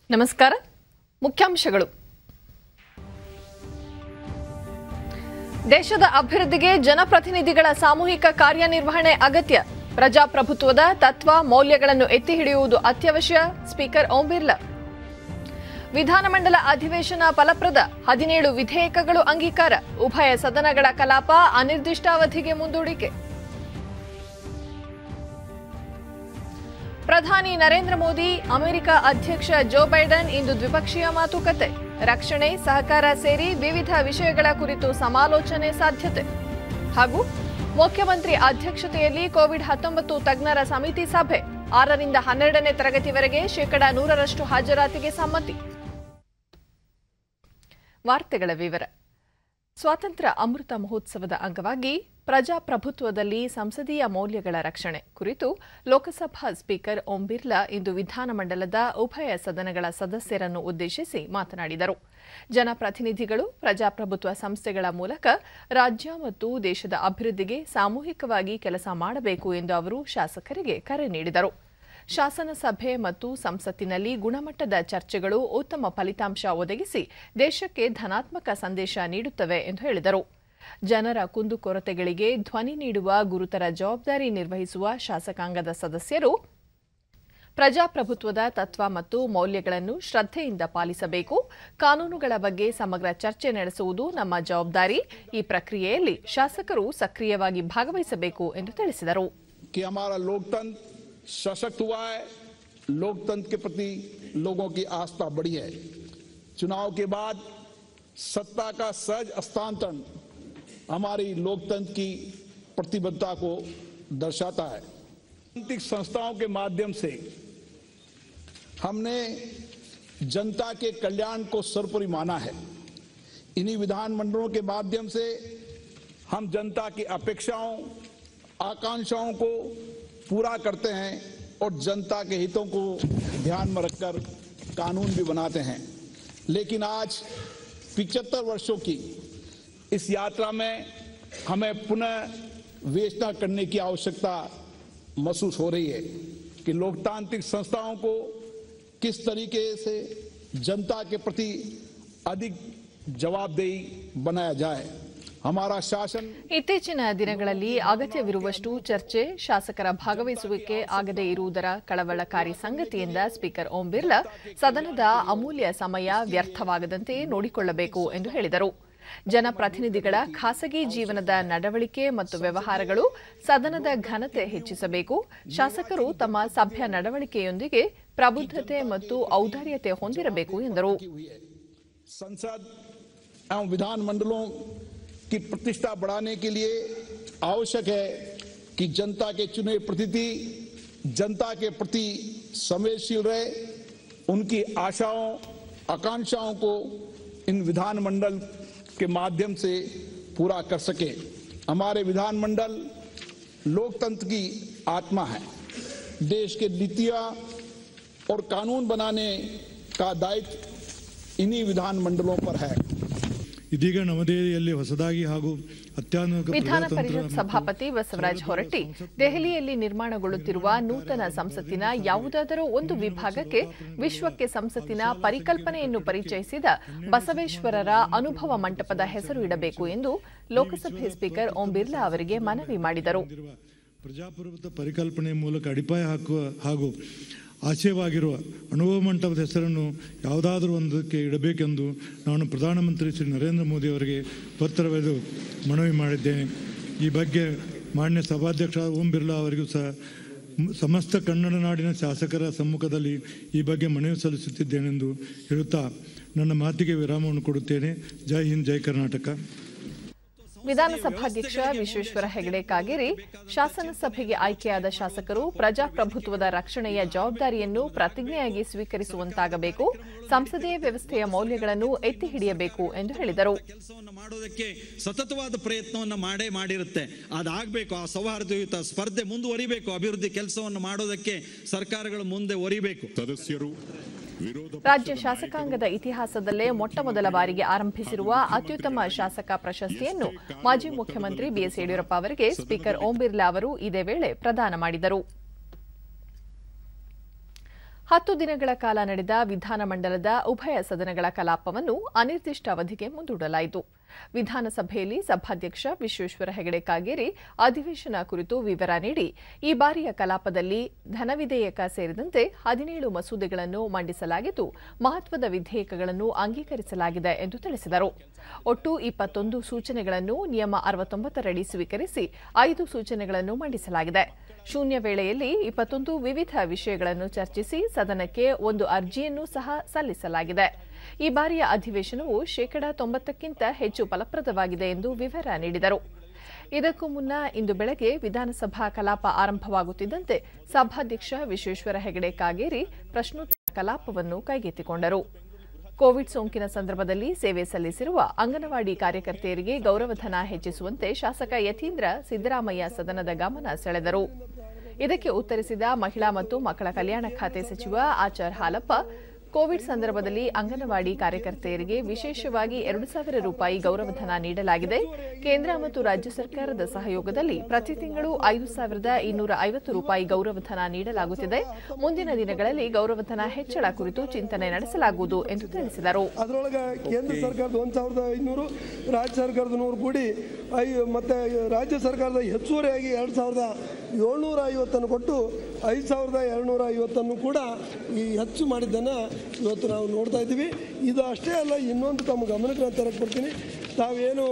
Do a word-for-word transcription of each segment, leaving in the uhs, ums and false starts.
ನಮಸ್ಕಾರ. ಮುಖ್ಯಾಂಶಗಳು. ದೇಶದ ಅಭಿವೃದ್ಧಿಗೆ ಜನಪ್ರತಿನಿಧಿಗಳ ಸಾಮೂಹಿಕ ಕಾರ್ಯನಿರ್ವಹಣೆ ಅಗತ್ಯ. ಪ್ರಜಾಪ್ರಭುತ್ವದ ತತ್ವ ಮೌಲ್ಯಗಳನ್ನು ಎತ್ತಿ ಹಿಡಿಯುವುದು ಅತ್ಯವಶ್ಯ. ಸ್ಪೀಕರ್ ಓಂ ಬಿರ್ಲಾ. ವಿಧಾನಮಂಡಲ ಅಧಿವೇಶನ ಫಲಪ್ರದ. ಹದಿನೇಳು ವಿಧೇಯಕಗಳು ಅಂಗೀಕಾರ. ಉಭಯ ಸದನಗಳ ಕಲಾಪ ಅನಿರ್ದಿಷ್ಟಾವಧಿಗೆ ಮುಂದೂಡಿಕೆ. ಪ್ರಧಾನಿ ನರೇಂದ್ರ ಮೋದಿ ಅಮೆರಿಕ ಅಧ್ಯಕ್ಷ ಜೋ ಬೈಡನ್ ಇಂದು ದ್ವಿಪಕ್ಷೀಯ ಮಾತುಕತೆ. ರಕ್ಷಣೆ, ಸಹಕಾರ ಸೇರಿ ವಿವಿಧ ವಿಷಯಗಳ ಕುರಿತು ಸಮಾಲೋಚನೆ ಸಾಧ್ಯತೆ. ಹಾಗೂ ಮುಖ್ಯಮಂತ್ರಿ ಅಧ್ಯಕ್ಷತೆಯಲ್ಲಿ ಕೋವಿಡ್ ಹತ್ತೊಂಬತ್ತು ತಜ್ಞರ ಸಮಿತಿ ಸಭೆ. ಆರರಿಂದ ಹನ್ನೆರಡನೇ ತರಗತಿವರೆಗೆ ಶೇಕಡಾ ನೂರರಷ್ಟು ಹಾಜರಾತಿಗೆ ಸಮ್ಮತಿ. ವಾರ್ತೆಗಳ ವಿವರ. ಸ್ವಾತಂತ್ರ್ಯ ಅಮೃತ ಮಹೋತ್ಸವದ ಅಂಗವಾಗಿ ಪ್ರಜಾಪ್ರಭುತ್ವದಲ್ಲಿ ಸಂಸದೀಯ ಮೌಲ್ಯಗಳ ರಕ್ಷಣೆ ಕುರಿತು ಲೋಕಸಭಾ ಸ್ಪೀಕರ್ ಓಂ ಬಿರ್ಲಾ ಇಂದು ವಿಧಾನಮಂಡಲದ ಉಭಯ ಸದನಗಳ ಸದಸ್ಯರನ್ನು ಉದ್ದೇಶಿಸಿ ಮಾತನಾಡಿದರು. ಜನಪ್ರತಿನಿಧಿಗಳು ಪ್ರಜಾಪ್ರಭುತ್ವ ಸಂಸ್ಥೆಗಳ ಮೂಲಕ ರಾಜ್ಯ ಮತ್ತು ದೇಶದ ಅಭಿವೃದ್ಧಿಗೆ ಸಾಮೂಹಿಕವಾಗಿ ಕೆಲಸ ಮಾಡಬೇಕು ಎಂದು ಅವರು ಶಾಸಕರಿಗೆ ಕರೆ ನೀಡಿದರು. ಶಾಸನ ಸಭೆ ಮತ್ತು ಸಂಸತ್ತಿನಲ್ಲಿ ಗುಣಮಟ್ಟದ ಚರ್ಚೆಗಳು ಉತ್ತಮ ಫಲಿತಾಂಶ ಒದಗಿಸಿ ದೇಶಕ್ಕೆ ಧನಾತ್ಮಕ ಸಂದೇಶ ನೀಡುತ್ತವೆ ಎಂದು ಹೇಳಿದರು. ಜನರ ಕುಂದುಕೊರತೆಗಳಿಗೆ ಧ್ವನಿ ನೀಡುವ ಗುರುತರ ಜವಾಬ್ದಾರಿ ನಿರ್ವಹಿಸುವ ಶಾಸಕಾಂಗದ ಸದಸ್ಯರು ಪ್ರಜಾಪ್ರಭುತ್ವದ ತತ್ವ ಮತ್ತು ಮೌಲ್ಯಗಳನ್ನು ಶ್ರದ್ಧೆಯಿಂದ ಪಾಲಿಸಬೇಕು. ಕಾನೂನುಗಳ ಬಗ್ಗೆ ಸಮಗ್ರ ಚರ್ಚೆ ನಡೆಸುವುದು ನಮ್ಮ ಜವಾಬ್ದಾರಿ. ಈ ಪ್ರಕ್ರಿಯೆಯಲ್ಲಿ ಶಾಸಕರು ಸಕ್ರಿಯವಾಗಿ ಭಾಗವಹಿಸಬೇಕು ಎಂದು ತಿಳಿಸಿದರು. सशक्त हुआ है, लोकतंत्र के प्रति लोगों की आस्था बढ़ी है. चुनाव के बाद सत्ता का सहज हस्तांतरण हमारी लोकतंत्र की प्रतिबद्धता को दर्शाता है. राजनीतिक संस्थाओं के माध्यम से हमने जनता के कल्याण को सर्वोपरि माना है. इन्हीं विधानमंडलों के माध्यम से हम जनता की अपेक्षाओं आकांक्षाओं को पूरा करते हैं और जनता के हितों को ध्यान में रखकर कानून भी बनाते हैं. लेकिन आज पिचहत्तर वर्षों की इस यात्रा में हमें पुनः विवेचना करने की आवश्यकता महसूस हो रही है कि लोकतांत्रिक संस्थाओं को किस तरीके से जनता के प्रति अधिक जवाबदेही बनाया जाए. ಇತ್ತೀಚಿನ ದಿನಗಳಲ್ಲಿ ಅಗತ್ಯವಿರುವಷ್ಟು ಚರ್ಚೆ, ಶಾಸಕರ ಭಾಗವಹಿಸುವಿಕೆ ಆಗದೇ ಇರುವುದರ ಕಳವಳಕಾರಿ ಸಂಗತಿಯಿಂದ ಸ್ಪೀಕರ್ ಓಂ ಬಿರ್ಲಾ ಸದನದ ಅಮೂಲ್ಯ ಸಮಯ ವ್ಯರ್ಥವಾಗದಂತೆ ನೋಡಿಕೊಳ್ಳಬೇಕು ಎಂದು ಹೇಳಿದರು. ಜನಪ್ರತಿನಿಧಿಗಳ ಖಾಸಗಿ ಜೀವನದ ನಡವಳಿಕೆ ಮತ್ತು ವ್ಯವಹಾರಗಳು ಸದನದ ಘನತೆ ಹೆಚ್ಚಿಸಬೇಕು. ಶಾಸಕರು ತಮ್ಮ ಸಭ್ಯ ನಡವಳಿಕೆಯೊಂದಿಗೆ ಪ್ರಬುದ್ಧತೆ ಮತ್ತು ಔದಾರ್ಯತೆ ಹೊಂದಿರಬೇಕು ಎಂದರು. की प्रतिष्ठा बढ़ाने के लिए आवश्यक है कि जनता के चुने प्रतिनिधि जनता के प्रति संवेदनशील रहे, उनकी आशाओं आकांक्षाओं को इन विधानमंडल के माध्यम से पूरा कर सके. हमारे विधानमंडल लोकतंत्र की आत्मा है. देश के नीतियां और कानून बनाने का दायित्व इन्हीं विधानमंडलों पर है. ಇದೀಗ ನವದೆಹಲಿಯಲ್ಲಿ ಹೊಸದಾಗಿ ಹಾಗೂ ಅತ್ಯಾಧುನಿಕ ವಿಧಾನ ಪರಿಷತ್ ಸಭಾಪತಿ ಬಸವರಾಜ ಹೊರಟ್ಟಿ ದೆಹಲಿಯಲ್ಲಿ ನಿರ್ಮಾಣಗೊಳ್ಳುತ್ತಿರುವ ನೂತನ ಸಂಸತ್ತಿನ ಯಾವುದಾದರೂ ಒಂದು ವಿಭಾಗಕ್ಕೆ ವಿಶ್ವಕ್ಕೆ ಸಂಸತ್ತಿನ ಪರಿಕಲ್ಪನೆಯನ್ನು ಪರಿಚಯಿಸಿದ ಬಸವೇಶ್ವರರ ಅನುಭವ ಮಂಟಪದ ಹೆಸರು ಇಡಬೇಕು ಎಂದು ಲೋಕಸಭೆ ಸ್ಪೀಕರ್ ಓಂ ಬಿರ್ಲಾ ಅವರಿಗೆ ಮನವಿ ಮಾಡಿದರು. ಪ್ರಜಾಪ್ರಭುತ್ವ ಪರಿಕಲ್ಪನೆ ಮೂಲಕ ಅಡಿಪಾಯ ಹಾಕುವ ಹಾಗೂ ಆಶಯವಾಗಿರುವ ಅನುಭವ ಮಂಟಪದ ಹೆಸರನ್ನು ಯಾವುದಾದರೂ ಒಂದಕ್ಕೆ ಇಡಬೇಕೆಂದು ನಾನು ಪ್ರಧಾನಮಂತ್ರಿ ಶ್ರೀ ನರೇಂದ್ರ ಮೋದಿ ಅವರಿಗೆ ಪತ್ರ ಬರೆದು ಮನವಿ ಮಾಡಿದ್ದೇನೆ. ಈ ಬಗ್ಗೆ ಮಾನ್ಯ ಸಭಾಧ್ಯಕ್ಷ ಓಂ ಬಿರ್ಲಾ ಅವರಿಗೂ ಸಹ ಸಮಸ್ತ ಕನ್ನಡ ನಾಡಿನ ಶಾಸಕರ ಸಮ್ಮುಖದಲ್ಲಿ ಈ ಬಗ್ಗೆ ಮನವಿ ಸಲ್ಲಿಸುತ್ತಿದ್ದೇನೆಂದು ಹೇಳುತ್ತಾ ನನ್ನ ಮಾತಿಗೆ ವಿರಾಮವನ್ನು ಕೊಡುತ್ತೇನೆ. ಜೈ ಹಿಂದ್, ಜೈ ಕರ್ನಾಟಕ. ವಿಧಾನಸಭಾಧ್ಯಕ್ಷ ವಿಶ್ವೇಶ್ವರ ಹೆಗಡೆ ಕಾಗೇರಿ ಶಾಸನ ಸಭೆಗೆ ಆಯ್ಕೆಯಾದ ಶಾಸಕರು ಪ್ರಜಾಪ್ರಭುತ್ವದ ರಕ್ಷಣೆಯ ಜವಾಬ್ದಾರಿಯನ್ನು ಪ್ರತಿಜ್ಞೆಯಾಗಿ ಸ್ವೀಕರಿಸುವಂತಾಗಬೇಕು. ಸಂಸದೀಯ ವ್ಯವಸ್ಥೆಯ ಮೌಲ್ಯಗಳನ್ನು ಎತ್ತಿ ಹಿಡಿಯಬೇಕು ಎಂದು ಹೇಳಿದರು. ಕೆಲಸವನ್ನು ಮಾಡೋದಕ್ಕೆ ಸತತವಾದ ಪ್ರಯತ್ನವನ್ನು ಮಾಡೇ ಮಾಡಿರುತ್ತೆ. ಅದಾಗಬೇಕು. ಆ ಸೌಹಾರ್ದಯುತ ಸ್ಪರ್ಧೆ ಮುಂದುವರಿಬೇಕು. ಅಭಿವೃದ್ಧಿ ಕೆಲಸವನ್ನು ಮಾಡೋದಕ್ಕೆ ಸರ್ಕಾರಗಳು ಮುಂದೆ ಒರಿಬೇಕು. ಸದಸ್ಯರು ರಾಜ್ಯ ಶಾಸಕಾಂಗದ ಇತಿಹಾಸದಲ್ಲೇ ಮೊಟ್ಟ ಮೊದಲ ಬಾರಿಗೆ ಆರಂಭಿಸಿರುವ ಅತ್ಯುತ್ತಮ ಶಾಸಕ ಪ್ರಶಸ್ತಿಯನ್ನು ಮಾಜಿ ಮುಖ್ಯಮಂತ್ರಿ ಬಿಎಸ್ ಯಡಿಯೂರಪ್ಪ ಅವರಿಗೆ ಸ್ಪೀಕರ್ ಓಂ ಬಿರ್ಲಾ ಅವರು ಇದೇ ವೇಳೆ ಪ್ರದಾನ ಮಾಡಿದರು. ಹತ್ತು ದಿನಗಳ ಕಾಲ ನಡೆದ ವಿಧಾನಮಂಡಲದ ಉಭಯ ಸದನಗಳ ಕಲಾಪವನ್ನು ಅನಿರ್ದಿಷ್ಟ ಅವಧಿಗೆ ಮುಂದೂಡಲಾಯಿತು. ವಿಧಾನಸಭೆಯಲ್ಲಿ ಸಭಾಧ್ಯಕ್ಷ ವಿಶ್ವೇಶ್ವರ ಹೆಗಡೆ ಕಾಗೇರಿ ಅಧಿವೇಶನ ಕುರಿತು ವಿವರ ನೀಡಿ, ಈ ಬಾರಿಯ ಕಲಾಪದಲ್ಲಿ ಧನ ವಿಧೇಯಕ ಸೇರಿದಂತೆ ಹದಿನೇಳು ಮಸೂದೆಗಳನ್ನು ಮಂಡಿಸಲಾಗಿದ್ದು, ಮಹತ್ವದ ವಿಧೇಯಕಗಳನ್ನು ಅಂಗೀಕರಿಸಲಾಗಿದೆ ಎಂದು ತಿಳಿಸಿದರು. ಒಟ್ಟು ಇಪ್ಪತ್ತೊಂದು ಸೂಚನೆಗಳನ್ನು ನಿಯಮ ಅರವತ್ತೊಂಬತ್ತರಡಿ ಸ್ವೀಕರಿಸಿ ಐದು ಸೂಚನೆಗಳನ್ನು ಮಂಡಿಸಲಾಗಿದೆ. ಶೂನ್ಯ ವೇಳೆಯಲ್ಲಿ ಇಪ್ಪತ್ತೊಂದು ವಿವಿಧ ವಿಷಯಗಳನ್ನು ಚರ್ಚಿಸಿ ಸದನಕ್ಕೆ ಒಂದು ಅರ್ಜಿಯನ್ನು ಸಹ ಸಲ್ಲಿಸಲಾಗಿದೆ. ಈ ಬಾರಿಯ ಅಧಿವೇಶನವು ಶೇಕಡಾ ತೊಂಬತ್ತಕ್ಕಿಂತ ಹೆಚ್ಚು ಫಲಪ್ರದವಾಗಿದೆ ಎಂದು ವಿವರ ನೀಡಿದರು. ಇದಕ್ಕೂ ಮುನ್ನ ಇಂದು ಬೆಳಗ್ಗೆ ವಿಧಾನಸಭಾ ಕಲಾಪ ಆರಂಭವಾಗುತ್ತಿದ್ದಂತೆ ಸಭಾಧ್ಯಕ್ಷ ವಿಶ್ವೇಶ್ವರ ಹೆಗಡೆ ಕಾಗೇರಿ ಪ್ರಶ್ನೋತ್ತರ ಕಲಾಪವನ್ನು ಕೈಗೆತ್ತಿಕೊಂಡರು. ಕೋವಿಡ್ ಸೋಂಕಿನ ಸಂದರ್ಭದಲ್ಲಿ ಸೇವೆ ಸಲ್ಲಿಸಿರುವ ಅಂಗನವಾಡಿ ಕಾರ್ಯಕರ್ತೆಯರಿಗೆ ಗೌರವಧನ ಹೆಚ್ಚಿಸುವಂತೆ ಶಾಸಕ ಯತೀಂದ್ರ ಸಿದ್ದರಾಮಯ್ಯ ಸದನದ ಗಮನ ಸೆಳೆದರು. ಇದಕ್ಕೆ ಉತ್ತರಿಸಿದ ಮಹಿಳಾ ಮತ್ತು ಮಕ್ಕಳ ಕಲ್ಯಾಣ ಖಾತೆ ಸಚಿವ ಆಚಾರ್ ಹಾಲಪ್ಪ, ಕೋವಿಡ್ ಸಂದರ್ಭದಲ್ಲಿ ಅಂಗನವಾಡಿ ಕಾರ್ಯಕರ್ತೆಯರಿಗೆ ವಿಶೇಷವಾಗಿ ಎರಡು ಸಾವಿರ ರೂಪಾಯಿ ಗೌರವಧನ ನೀಡಲಾಗಿದೆ. ಕೇಂದ್ರ ಮತ್ತು ರಾಜ್ಯ ಸರ್ಕಾರದ ಸಹಯೋಗದಲ್ಲಿ ಪ್ರತಿ ತಿಂಗಳು ಐದು ಸಾವಿರದ ಇನ್ನೂರ ಐವತ್ತು ರೂಪಾಯಿ ಗೌರವಧನ ನೀಡಲಾಗುತ್ತಿದೆ. ಮುಂದಿನ ದಿನಗಳಲ್ಲಿ ಗೌರವಧನ ಹೆಚ್ಚಳ ಕುರಿತು ಚಿಂತನೆ ನಡೆಸಲಾಗುವುದು ಎಂದು ತಿಳಿಸಿದರು. ಅದರೊಳಗೆ ಕೇಂದ್ರ ಸರ್ಕಾರದ ಒಂದು ಸಾವಿರದ ಐನೂರು, ರಾಜ್ಯ ಸರ್ಕಾರದ ನೂರು ಕೂಡಿ ಐ ಮತ್ತೆ ರಾಜ್ಯ ಸರ್ಕಾರದ ಹೆಚ್ಚುವರಿಯಾಗಿ ಎರಡು ಸಾವಿರದ ಏಳ್ನೂರ ಐವತ್ತನ್ನು ಕೊಟ್ಟು ಐದು ಸಾವಿರದ ಎರಡುನೂರ ಐವತ್ತನ್ನು ಕೂಡ ಈ ಹೆಚ್ಚು ಮಾಡಿದ್ದನ್ನು ಇವತ್ತು ನಾವು ನೋಡ್ತಾ ಇದ್ದೀವಿ. ಇದು ಅಷ್ಟೇ ಅಲ್ಲ, ಇನ್ನೊಂದು ತಮ್ಮ ಗಮನಕ್ಕೆ ನಾನು ತರಕ್ಕೆ ಬರ್ತೀನಿ. ತಾವೇನು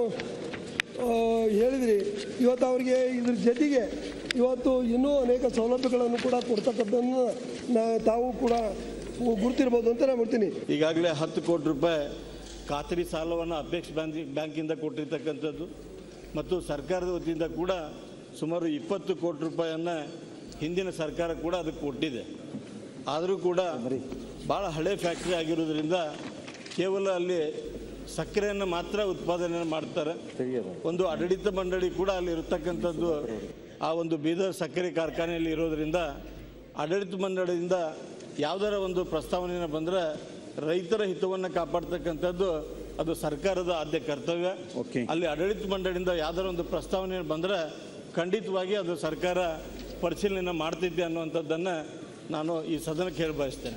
ಹೇಳಿದ್ರಿ, ಇವತ್ತು ಅವರಿಗೆ ಇದ್ರ ಜೊತೆಗೆ ಇವತ್ತು ಇನ್ನೂ ಅನೇಕ ಸೌಲಭ್ಯಗಳನ್ನು ಕೂಡ ಕೊಡ್ತಕ್ಕಂಥದ್ದನ್ನು ತಾವು ಕೂಡ ಗುರುತಿರ್ಬೋದು ಅಂತ ನಾನು ಬರ್ತೀನಿ. ಈಗಾಗಲೇ ಹತ್ತು ಕೋಟಿ ರೂಪಾಯಿ ಖಾತರಿ ಸಾಲವನ್ನು ಅಪೆಕ್ಸ್ ಬ್ಯಾಂಕ್ ಬ್ಯಾಂಕಿಂದ ಕೊಟ್ಟಿರ್ತಕ್ಕಂಥದ್ದು ಮತ್ತು ಸರ್ಕಾರದ ವತಿಯಿಂದ ಕೂಡ ಸುಮಾರು ಇಪ್ಪತ್ತು ಕೋಟಿ ರೂಪಾಯಿಯನ್ನು ಹಿಂದಿನ ಸರ್ಕಾರ ಕೂಡ ಅದಕ್ಕೆ ಕೊಟ್ಟಿದೆ. ಆದರೂ ಕೂಡ ಭಾಳ ಹಳೆ ಫ್ಯಾಕ್ಟ್ರಿ ಆಗಿರೋದ್ರಿಂದ ಕೇವಲ ಅಲ್ಲಿ ಸಕ್ಕರೆಯನ್ನು ಮಾತ್ರ ಉತ್ಪಾದನೆ ಮಾಡ್ತಾರೆ. ಒಂದು ಆಡಳಿತ ಮಂಡಳಿ ಕೂಡ ಅಲ್ಲಿ ಇರತಕ್ಕಂಥದ್ದು ಆ ಒಂದು ಬೀದರ್ ಸಕ್ಕರೆ ಕಾರ್ಖಾನೆಯಲ್ಲಿ ಇರೋದರಿಂದ ಆಡಳಿತ ಮಂಡಳಿಯಿಂದ ಯಾವುದರ ಒಂದು ಪ್ರಸ್ತಾವನೆಯನ್ನು ಬಂದರೆ ರೈತರ ಹಿತವನ್ನು ಕಾಪಾಡ್ತಕ್ಕಂಥದ್ದು ಅದು ಸರ್ಕಾರದ ಆದ್ಯ ಕರ್ತವ್ಯ. ಅಲ್ಲಿ ಆಡಳಿತ ಮಂಡಳಿಯಿಂದ ಯಾವುದರ ಒಂದು ಪ್ರಸ್ತಾವನೆ ಬಂದರೆ ಖಂಡಿತವಾಗಿ ಅದು ಸರ್ಕಾರ ಪರಿಶೀಲನೆ ಮಾಡ್ತಿದ್ದೆ ಅನ್ನುವಂಥದ್ದನ್ನು ನಾನು ಈ ಸದನಕ್ಕೆ ಹೇಳಿ ಬಯಸ್ತೇನೆ.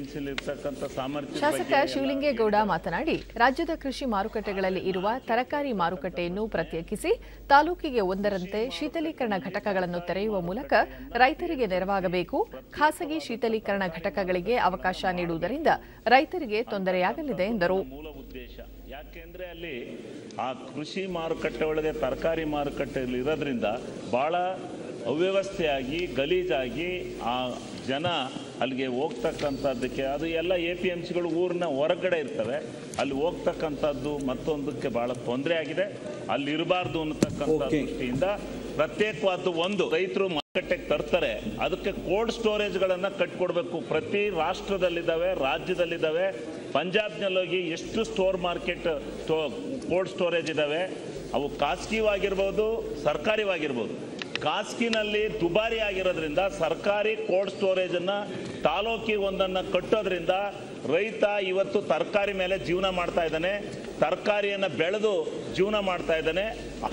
ಶಾಸಕ ಶಿವಲಿಂಗೇಗೌಡ ಮಾತನಾಡಿ, ರಾಜ್ಯದ ಕೃಷಿ ಮಾರುಕಟ್ಟೆಗಳಲ್ಲಿ ಇರುವ ತರಕಾರಿ ಮಾರುಕಟ್ಟೆಯನ್ನು ಪ್ರತ್ಯೇಕಿಸಿ ತಾಲೂಕಿಗೆ ಒಂದರಂತೆ ಶೀತಲೀಕರಣ ಘಟಕಗಳನ್ನು ತೆರೆಯುವ ಮೂಲಕ ರೈತರಿಗೆ ನೆರವಾಗಬೇಕು. ಖಾಸಗಿ ಶೀತಲೀಕರಣ ಘಟಕಗಳಿಗೆ ಅವಕಾಶ ನೀಡುವುದರಿಂದ ರೈತರಿಗೆ ತೊಂದರೆಯಾಗಲಿದೆ ಎಂದರು. ಯಾಕೆಂದ್ರೆ ಅಲ್ಲಿ ಆ ಕೃಷಿ ಮಾರುಕಟ್ಟೆ ಒಳಗೆ ತರಕಾರಿ ಮಾರುಕಟ್ಟೆಯಲ್ಲಿ ಇರೋದ್ರಿಂದ ಬಹಳ ಅವ್ಯವಸ್ಥೆಯಾಗಿ ಗಲೀಜಾಗಿ ಆ ಜನ ಅಲ್ಲಿಗೆ ಹೋಗ್ತಕ್ಕಂಥದ್ದಕ್ಕೆ ಅದು ಎಲ್ಲ ಎ ಪಿ ಎಮ್ ಸಿಗಳು ಊರಿನ ಹೊರಗಡೆ ಇರ್ತವೆ, ಅಲ್ಲಿ ಹೋಗ್ತಕ್ಕಂಥದ್ದು ಮತ್ತೊಂದಕ್ಕೆ ಭಾಳ ತೊಂದರೆ ಆಗಿದೆ. ಅಲ್ಲಿ ಇರಬಾರ್ದು ಅನ್ನತಕ್ಕಂಥ ದೃಷ್ಟಿಯಿಂದ ಪ್ರತ್ಯೇಕವಾದ ಒಂದು ರೈತರು ಮಾರುಕಟ್ಟೆಗೆ ತರ್ತಾರೆ, ಅದಕ್ಕೆ ಕೋಲ್ಡ್ ಸ್ಟೋರೇಜ್ಗಳನ್ನು ಕಟ್ಕೊಡ್ಬೇಕು. ಪ್ರತಿ ರಾಷ್ಟ್ರದಲ್ಲಿದ್ದಾವೆ, ರಾಜ್ಯದಲ್ಲಿದ್ದಾವೆ. ಪಂಜಾಬ್ನಲ್ಲಿ ಹೋಗಿ ಎಷ್ಟು ಸ್ಟೋರ್ ಮಾರ್ಕೆಟ್ ಕೋಲ್ಡ್ ಸ್ಟೋರೇಜ್ ಇದ್ದಾವೆ, ಅವು ಖಾಸಗಿವಾಗಿರ್ಬೋದು ಸರ್ಕಾರಿವಾಗಿರ್ಬೋದು. ಖಾಸಗಿನಲ್ಲಿ ದುಬಾರಿ ಆಗಿರೋದ್ರಿಂದ ಸರ್ಕಾರಿ ಕೋಲ್ಡ್ ಸ್ಟೋರೇಜನ್ನು ತಾಲೂಕಿಗೆ ಒಂದನ್ನು ಕಟ್ಟೋದ್ರಿಂದ ರೈತ ಇವತ್ತು ತರಕಾರಿ ಮೇಲೆ ಜೀವನ ಮಾಡ್ತಾ ಇದ್ದಾನೆ, ತರಕಾರಿಯನ್ನು ಬೆಳೆದು ಜೀವನ ಮಾಡ್ತಾ ಇದ್ದಾನೆ.